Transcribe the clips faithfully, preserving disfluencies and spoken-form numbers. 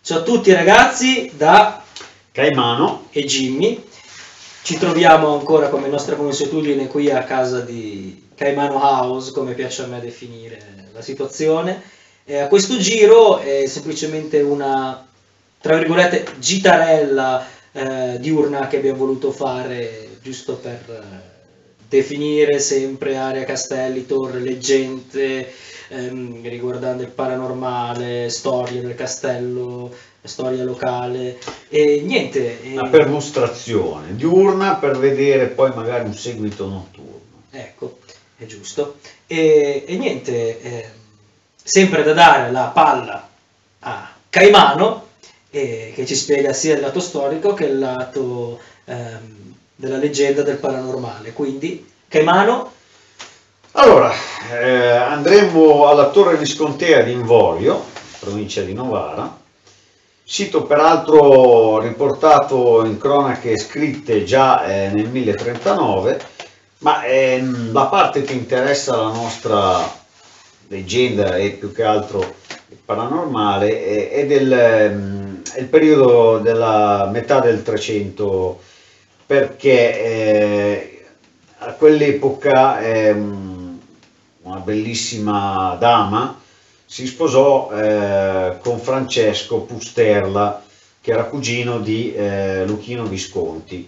Ciao a tutti ragazzi da Caimano e Jimmy, ci troviamo ancora come nostra consuetudine qui a casa di Caimano House, come piace a me definire la situazione. E a questo giro è semplicemente una, tra virgolette, gitarella eh, diurna che abbiamo voluto fare giusto per eh, definire sempre area castelli, torre, leggende ehm, riguardante il paranormale, storia del castello, storia locale e niente. E... una perlustrazione diurna per vedere poi magari un seguito notturno. Ecco, è giusto. E, e niente, eh, sempre da dare la palla a Caimano, eh, che ci spiega sia il lato storico che il lato ehm, della leggenda del paranormale. Quindi, Caimano. Allora, eh, andremo alla Torre Viscontea di Invorio, provincia di Novara, sito peraltro riportato in cronache scritte già eh, nel milletrentanove, ma ehm, la parte che interessa la nostra leggenda e più che altro il paranormale è, è del ehm, è il periodo della metà del trecento, perché eh, a quell'epoca ehm, una bellissima dama si sposò eh, con Francesco Pusterla, che era cugino di eh, Luchino Visconti.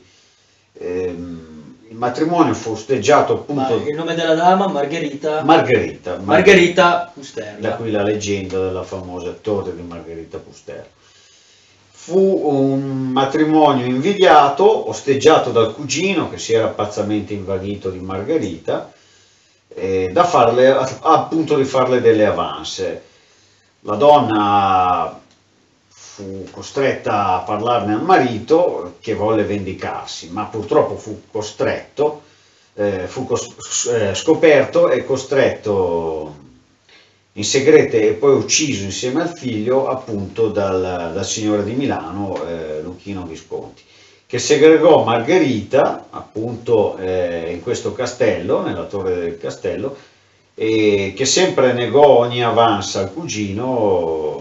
Ehm, il matrimonio fu osteggiato appunto... Ma il nome della dama? Margherita? Margherita. Margherita Pusterla. Da qui la leggenda della famosa torre di Margherita Pusterla. Fu un matrimonio invidiato, osteggiato dal cugino che si era pazzamente invaghito di Margherita, eh, da farle, appunto di farle delle avance. La donna fu costretta a parlarne al marito, che volle vendicarsi, ma purtroppo fu costretto, eh, fu cos eh, scoperto e costretto in segreto e poi ucciso insieme al figlio appunto dal, dal signore di Milano, eh, Luchino Visconti, che segregò Margherita appunto eh, in questo castello, nella torre del castello, e che sempre negò ogni avance al cugino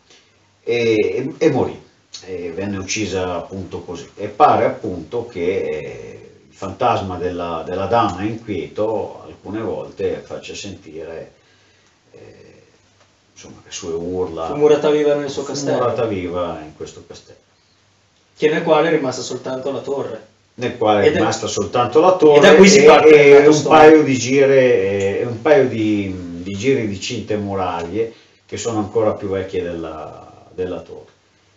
e, e morì, e venne uccisa appunto così. E pare appunto che eh, il fantasma della, della dama inquieto alcune volte faccia sentire eh, insomma, le sue urla. Fu murata viva nel suo castello. Fu murata viva in questo castello. Che nel quale è rimasta soltanto la torre. Nel quale è ed rimasta è... soltanto la torre e, da cui si parte e, e un paio di giri, un paio di, di giri di cinte muraglie che sono ancora più vecchie della, della torre.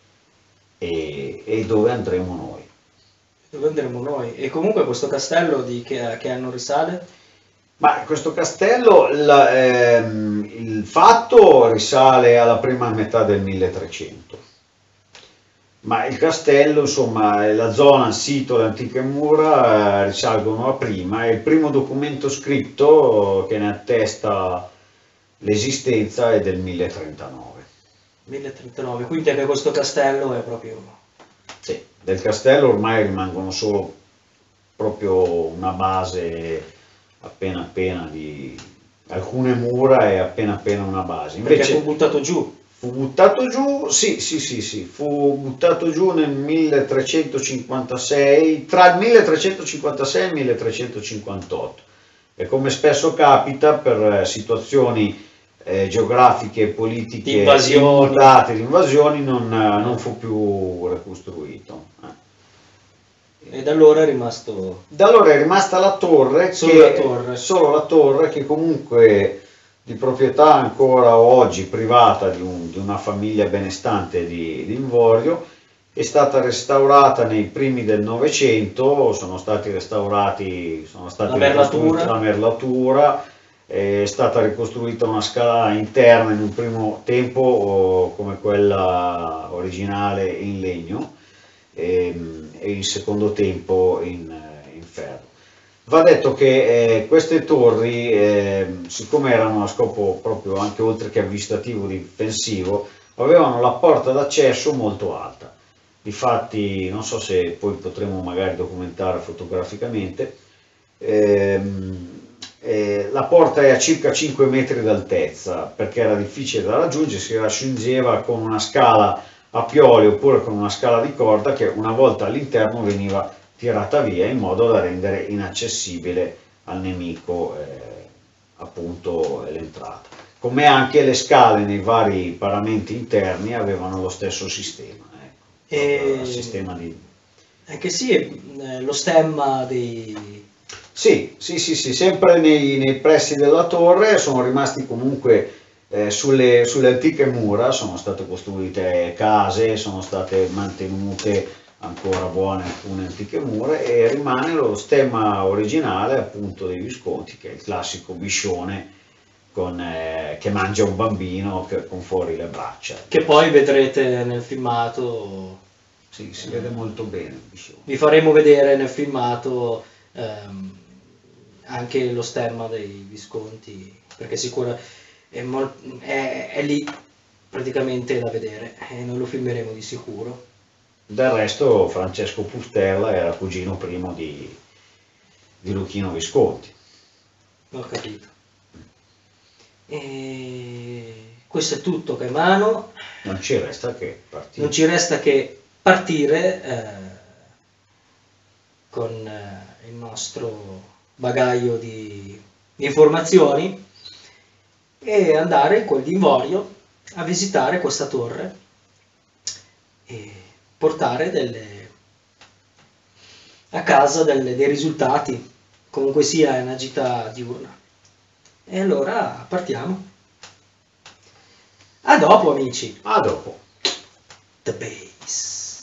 E, e dove andremo noi? Dove andremo noi? E comunque questo castello di che, che anno risale? Ma questo castello, la, ehm, il fatto risale alla prima metà del milletrecento. Ma il castello, insomma, la zona, il sito, le antiche mura eh, risalgono a prima, e il primo documento scritto che ne attesta l'esistenza è del milletrentanove. milletrentanove, quindi anche questo castello è proprio... Sì, del castello ormai rimangono solo proprio una base appena appena di alcune mura e appena appena una base. Invece Invece fu buttato giù. Fu buttato giù, sì, sì, sì, sì, fu buttato giù nel milletrecentocinquantasei, tra il milletrecentocinquantasei e il milletrecentocinquantotto, e come spesso capita per situazioni eh, geografiche e politiche di invasioni, immutate, di invasioni, non, non fu più ricostruito. Eh. E da allora è rimasto... Da allora è rimasta la torre, solo, che, la torre. solo la torre, che comunque... di proprietà ancora oggi privata di, un, di una famiglia benestante di, di Invorio, è stata restaurata nei primi del Novecento, sono stati restaurati sono stati la merlatura, la merlatura, è stata ricostruita una scala interna in un primo tempo come quella originale in legno e, e in secondo tempo in, in ferro. Va detto che eh, queste torri, eh, siccome erano a scopo proprio anche oltre che avvistativo difensivo, avevano la porta d'accesso molto alta. Difatti, non so se poi potremo magari documentare fotograficamente, ehm, eh, la porta è a circa cinque metri d'altezza, perché era difficile da raggiungere, si raggiungeva con una scala a pioli oppure con una scala di corda che una volta all'interno veniva tirata via in modo da rendere inaccessibile al nemico eh, appunto l'entrata. Come anche le scale nei vari paramenti interni avevano lo stesso sistema, ecco, E... il sistema di... Anche sì, eh, lo stemma dei... Sì, sì, sì, sì, sempre nei, nei pressi della torre sono rimasti comunque eh, sulle, sulle antiche mura, sono state costruite case, sono state mantenute ancora buone alcune antiche mura e rimane lo stemma originale appunto dei Visconti, che è il classico biscione con, eh, che mangia un bambino che, con fuori le braccia. Che poi vedrete nel filmato. Sì, si vede molto bene il biscione. Vi faremo vedere nel filmato ehm, anche lo stemma dei Visconti, perché sicuro è, mol- è, è lì praticamente da vedere e noi lo filmeremo di sicuro. Del resto Francesco Pusterla era cugino primo di, di Luchino Visconti. Ho capito. E questo è tutto, Caimano. Non ci resta che partire. Non ci resta che partire eh, con eh, il nostro bagaglio di, di informazioni e andare in quel di Invorio a visitare questa torre e portare delle, a casa delle, dei risultati, comunque sia è una gita diurna. E allora partiamo. A dopo, amici. A dopo. The Base.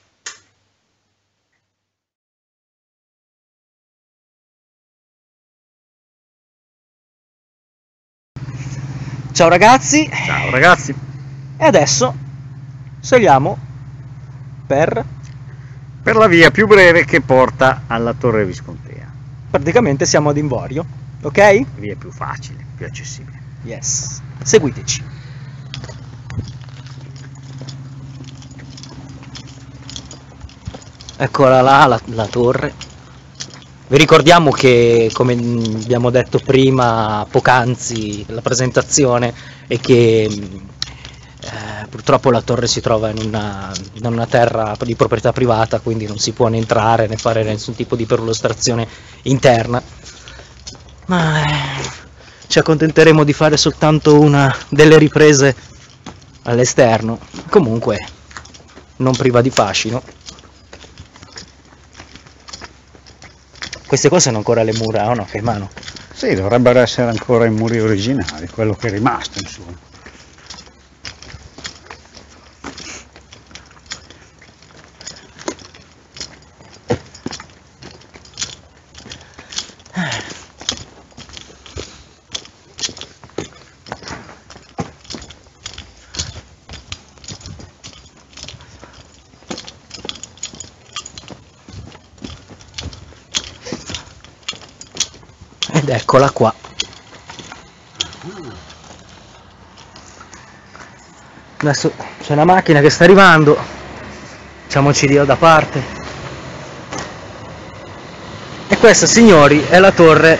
Ciao ragazzi. Ciao ragazzi. E adesso saliamo per... Per la via più breve che porta alla Torre Viscontea. Praticamente siamo ad Invorio, ok? Via più facile, più accessibile. Yes. Seguiteci. Eccola là, la, la torre. Vi ricordiamo che, come abbiamo detto prima, poc'anzi, la presentazione, è che eh, purtroppo la torre si trova in una, in una terra di proprietà privata, quindi non si può né entrare né fare nessun tipo di perlustrazione interna. Ma eh, ci accontenteremo di fare soltanto una delle riprese all'esterno, comunque non priva di fascino. Queste cose sono ancora le mura, o no, Caimano? Sì, dovrebbero essere ancora i muri originali, quello che è rimasto, insomma. Ed eccola qua. Adesso c'è una macchina che sta arrivando, facciamoci Dio da parte. E questa, signori, è la torre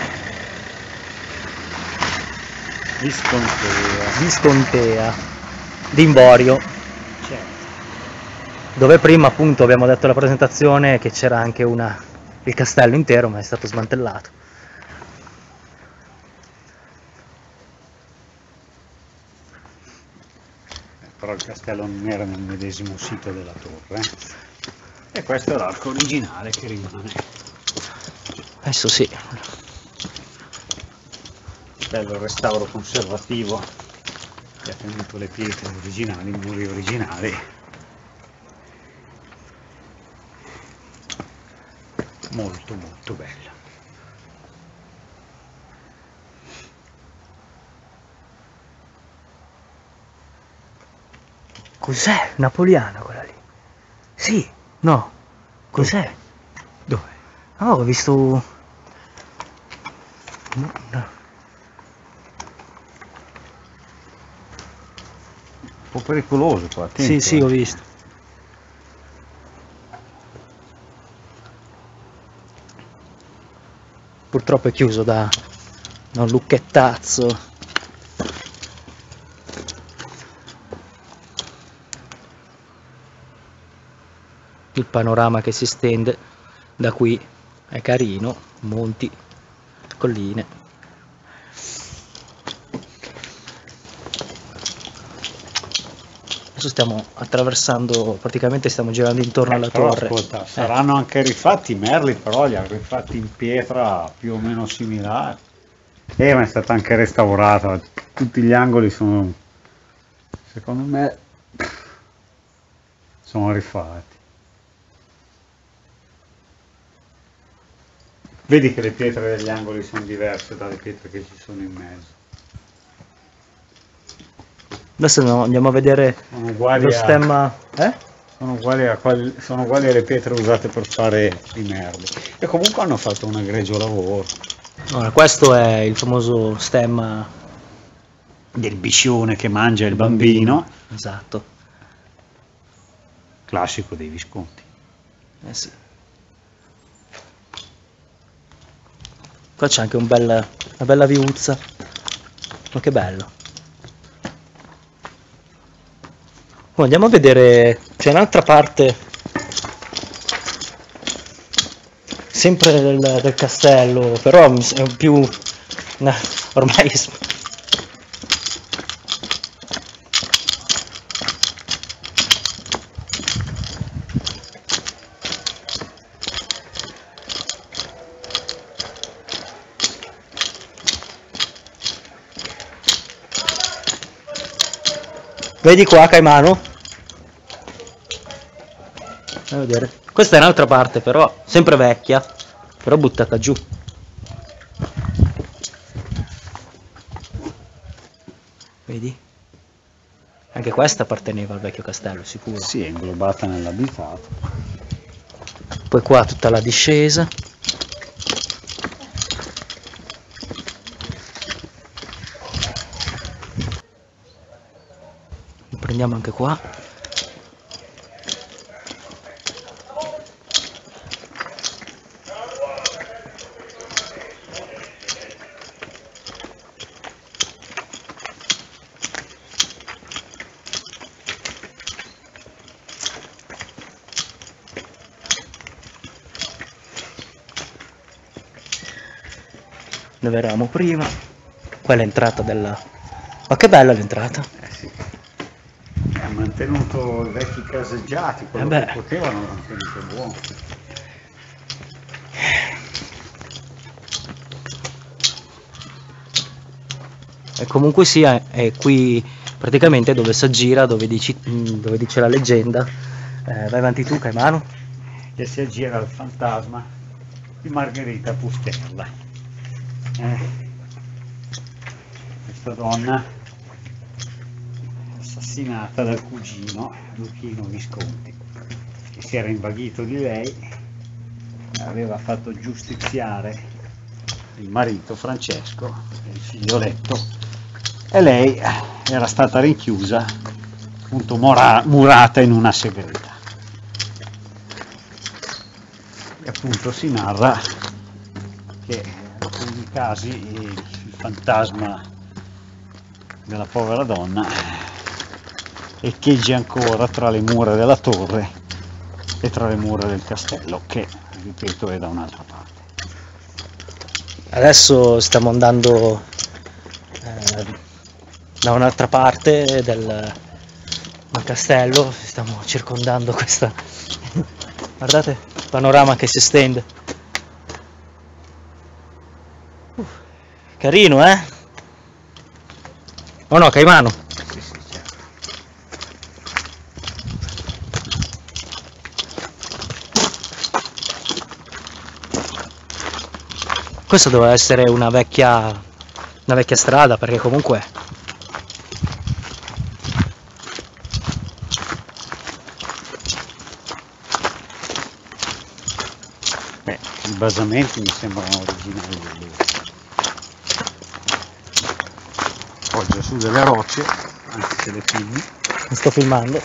Viscontea. Viscontea di Invorio, dove prima appunto abbiamo detto alla presentazione che c'era anche una, il castello intero, ma è stato smantellato. Però il castello non era nel medesimo sito della torre. E questo è l'arco originale che rimane. Adesso sì. Bello il restauro conservativo che ha tenuto le pietre originali, i muri originali. Molto molto bello. Cos'è? Napoleana quella lì? Sì, no. Cos'è? Dove? Ah, ho visto... No. Un po' pericoloso qua, attento. Sì, sì, eh. ho visto. Purtroppo è chiuso da, da un lucchettazzo. il panorama che si estende da qui è carino, monti, colline. Adesso stiamo attraversando, praticamente stiamo girando intorno alla Però, torre. ascolta, Eh. saranno anche rifatti i merli, però li hanno rifatti in pietra più o meno similari. Eh, ma è stata anche restaurata, tutti gli angoli sono, secondo me, sono rifatti. Vedi che le pietre degli angoli sono diverse dalle pietre che ci sono in mezzo. Adesso no, andiamo a vedere Sono uguali, lo a, stemma. Eh? sono uguali, a, quali- sono uguali alle pietre usate per fare i merli. E comunque hanno fatto un egregio lavoro. Allora, questo è il famoso stemma Del biscione che mangia il bambino, esatto. classico dei Visconti. Eh sì. Qua c'è anche un bel, una bella viuzza. Ma che bello. Oh, andiamo a vedere, c'è un'altra parte sempre del, del castello, però mi s- è un più no, ormai è s- vedi qua Caimano? Andiamo a vedere. Questa è un'altra parte però, sempre vecchia, però buttata giù. Vedi? Anche questa apparteneva al vecchio castello, sicuro. Sì, è inglobata nell'abitato. Poi qua tutta la discesa. Prendiamo anche qua. Dove eravamo prima. Qua è l'entrata della... Ma che bella l'entrata! Eh sì. Ha mantenuto i vecchi caseggiati, quello Eh beh. che potevano, l'hanno tenuto buono. E comunque sia, è qui praticamente dove si aggira, dove, dici, mh, dove dice la leggenda. Eh, vai avanti tu, Caimano. Che si aggira il fantasma di Margherita Pusterla. Eh, questa donna assassinata dal cugino Luchino Visconti, che si era invaghito di lei, aveva fatto giustiziare il marito Francesco, il figlioletto, e lei era stata rinchiusa, appunto mora- murata in una segreta. E appunto si narra che in alcuni casi il fantasma della povera donna echeggia ancora tra le mura della torre e tra le mura del castello, che ripeto è da un'altra parte. Adesso stiamo andando eh, da un'altra parte del, del castello, stiamo circondando questa... Guardate il panorama che si estende. Uh, carino, eh? Oh no, Caimano? Sì, sì, certo. Questa doveva essere una vecchia, una vecchia strada, perché comunque... Beh, i basamenti mi sembrano originali del Louvre. Poggia su delle rocce, anche se le filmi. Mi sto filmando.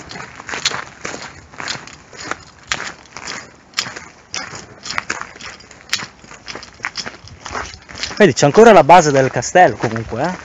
Vedi, c'è ancora la base del castello comunque, eh?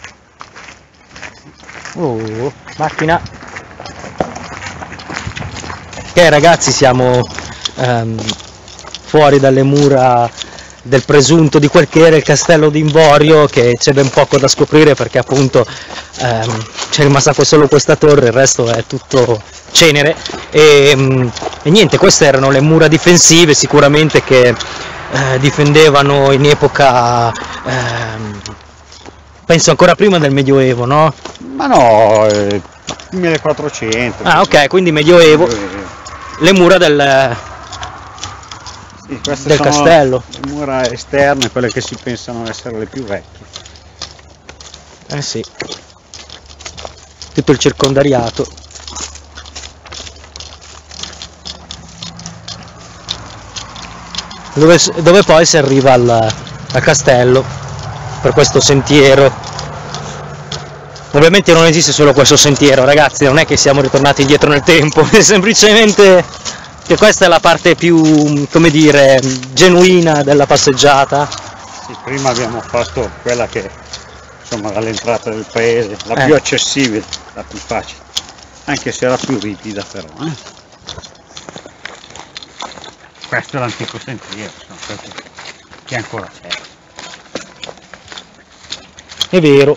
Oh, macchina. Ok ragazzi, siamo ehm, fuori dalle mura del presunto di quel che era il castello di Invorio, che c'è ben poco da scoprire perché appunto ehm, c'è rimasta solo questa torre, il resto è tutto cenere e, e niente, queste erano le mura difensive sicuramente che eh, difendevano in epoca ehm, penso ancora prima del Medioevo, no? Ma no, eh, millequattrocento. Ah ok, quindi Medioevo, Medioevo. Le mura del, Sì, queste del sono castello. le mura esterne, quelle che si pensano essere le più vecchie. Eh sì, tutto il circondariato. Dove, dove poi si arriva al, al castello per questo sentiero. Ovviamente non esiste solo questo sentiero, ragazzi, non è che siamo ritornati indietro nel tempo, è semplicemente che questa è la parte più, come dire, genuina della passeggiata. Sì, prima abbiamo fatto quella che insomma all'entrata del paese, la Eh. più accessibile, la più facile, anche se era più ripida però. Eh. Questo è l'antico sentiero, insomma, questo che ancora c'è. È vero.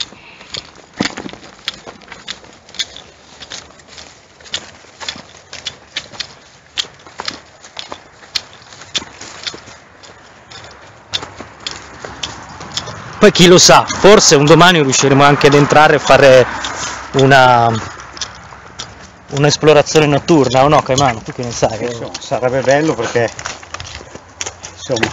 Poi chi lo sa, forse un domani riusciremo anche ad entrare e fare una un'esplorazione notturna, o no Caimano? Tu che ne sai? Insomma, sarebbe bello perché insomma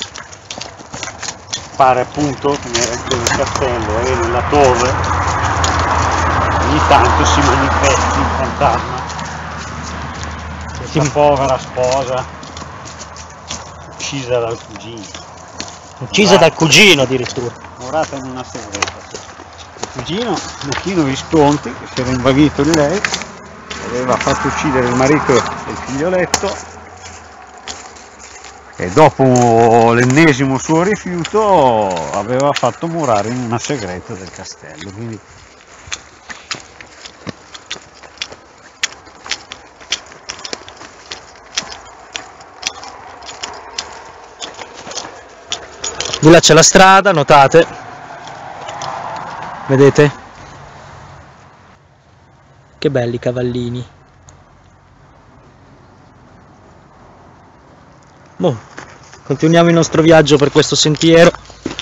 pare appunto che nel castello e nella torre ogni tanto si manifesti un fantasma, questa povera sposa uccisa dal cugino. Uccisa dal cugino addirittura. Morata in una segreta. Il cugino, un pochino Visconti, che si era invaghito di lei, aveva fatto uccidere il marito e il figlioletto e dopo l'ennesimo suo rifiuto aveva fatto murare in una segreta del castello. Quindi Di là c'è la strada, notate? Vedete? Che belli cavallini. Boh, continuiamo il nostro viaggio per questo sentiero.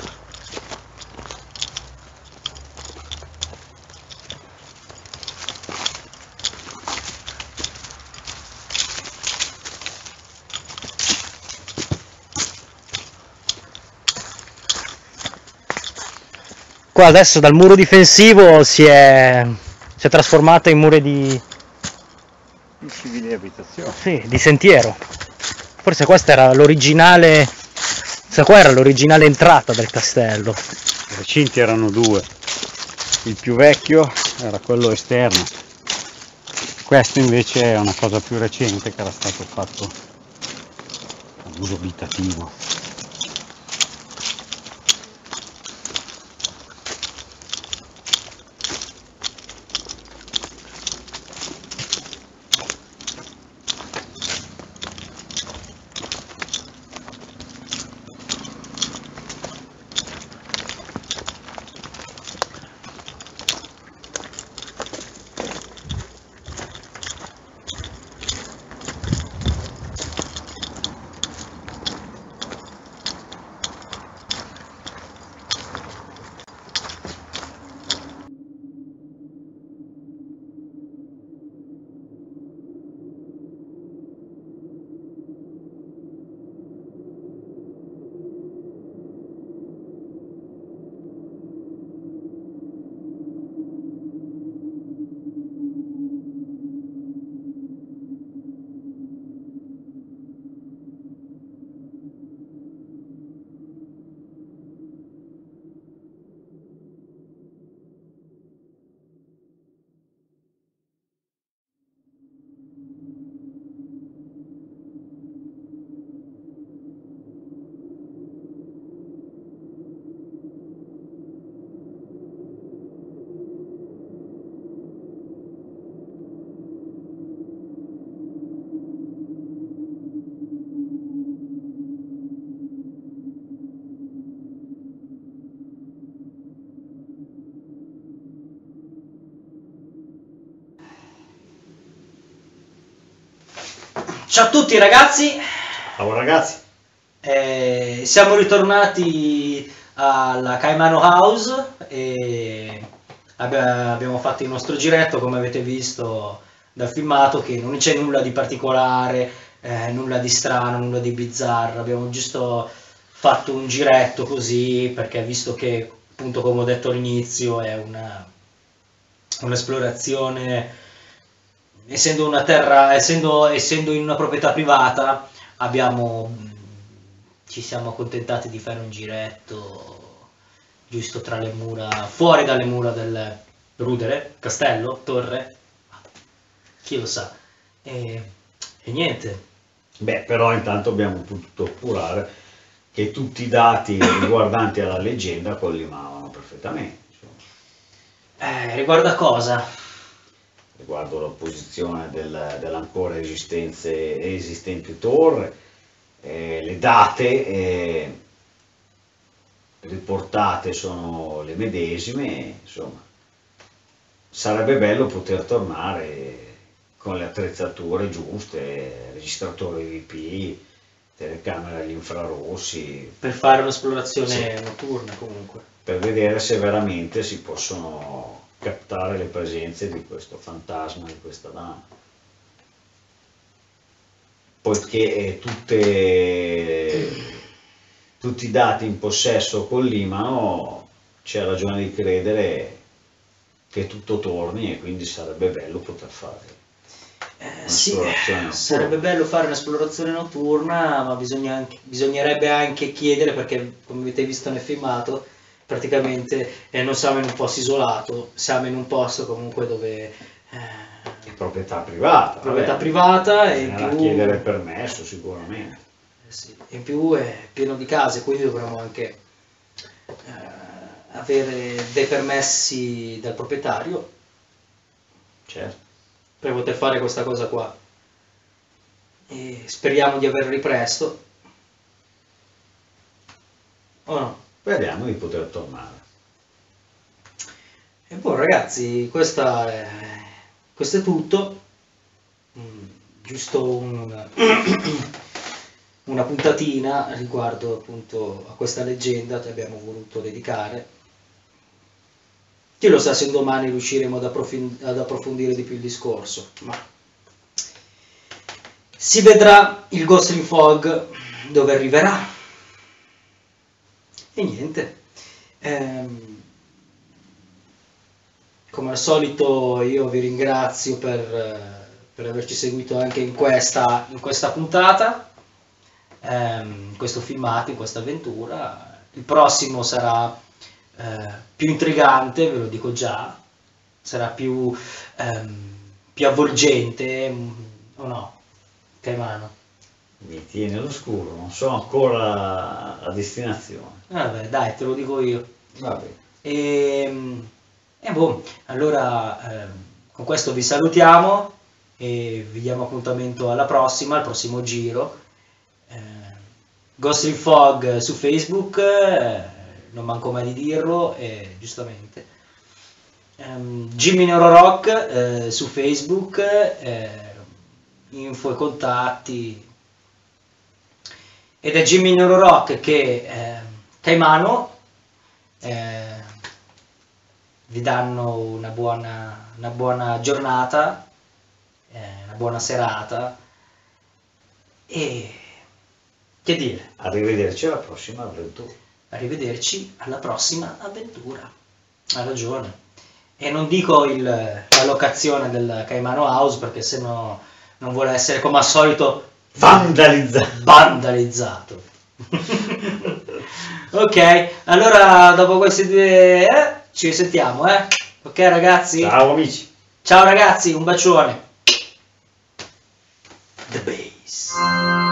Qua adesso dal muro difensivo si è, si è trasformata in muro di, di civili abitazioni. sì, di sentiero. Forse questa era l'originale, questa qua era l'originale entrata del castello. I recinti erano due, il più vecchio era quello esterno, questo invece è una cosa più recente che era stato fatto ad uso abitativo. Ciao a tutti ragazzi, Ciao ragazzi. eh, siamo ritornati alla Caimano House e abbi- abbiamo fatto il nostro giretto, come avete visto dal filmato, che non c'è nulla di particolare, eh, nulla di strano, nulla di bizzarro, abbiamo giusto fatto un giretto così perché visto che, appunto, come ho detto all'inizio, è una un'esplorazione, essendo una terra, essendo, essendo in una proprietà privata, abbiamo, ci siamo accontentati di fare un giretto giusto tra le mura, fuori dalle mura del rudere, castello, torre, chi lo sa, e, e niente. Beh, però intanto abbiamo potuto appurare che tutti i dati riguardanti alla leggenda collimavano perfettamente. Eh, riguarda cosa? Riguardo la posizione del, dell'ancora esistente, esistente torre, eh, le date eh, riportate sono le medesime, insomma, sarebbe bello poter tornare con le attrezzature giuste, registratore V P, telecamere agli infrarossi, Per fare un'esplorazione Sì. notturna comunque. per vedere se veramente si possono captare le presenze di questo fantasma, di questa dama. Poiché eh, tutte, tutti i dati in possesso collimano, c'è ragione di credere che tutto torni e quindi sarebbe bello poter fare Eh, sì, un'esplorazione notturna. sarebbe bello fare un'esplorazione notturna, ma bisogna anche- bisognerebbe anche chiedere, perché come avete visto nel filmato, praticamente eh, non siamo in un posto isolato, siamo in un posto comunque dove eh, Proprietà privata. proprietà vabbè. privata e in Bisognerà più, chiedere permesso sicuramente. eh sì, in più è pieno di case, quindi dovremmo anche eh, avere dei permessi dal proprietario Certo. per poter fare questa cosa qua. E speriamo di averli presto. O no? Speriamo di poter tornare. E poi ragazzi, questa è, questo è tutto. Mm, giusto un- una puntatina riguardo appunto a questa leggenda che abbiamo voluto dedicare. Chi lo sa se un domani riusciremo ad, approfin- ad approfondire di più il discorso, ma si vedrà il Ghostly Fog dove arriverà. E niente. Ehm, come al solito io vi ringrazio per, eh, per averci seguito anche in questa, in questa puntata, ehm, in questo filmato, in questa avventura. Il prossimo sarà eh, più intrigante, ve lo dico già, sarà più, ehm, più avvolgente, mm, o no? Caimano? Mi tiene all'oscuro, non so ancora la destinazione. Vabbè, dai, te lo dico io. Vabbè. E, e boh, allora ehm, con questo vi salutiamo e vi diamo appuntamento alla prossima, al prossimo giro. Eh, Ghostly Fog su Facebook, eh, non manco mai di dirlo, eh, giustamente. Ehm, Jimmy Neurorock eh, su Facebook, eh, info e contatti. Ed è Jimmy Neurorock che eh, Caimano eh, vi danno una buona, una buona giornata, eh, una buona serata e che dire, Arrivederci alla prossima avventura. arrivederci alla prossima avventura. Ha ragione. E non dico il, la locazione del Caimano House perché sennò non vuole essere come al solito Vandalizzato. vandalizzato. Ok, allora dopo questi due eh, ci sentiamo, eh? Ok ragazzi? Ciao amici. Ciao ragazzi, un bacione. The Base.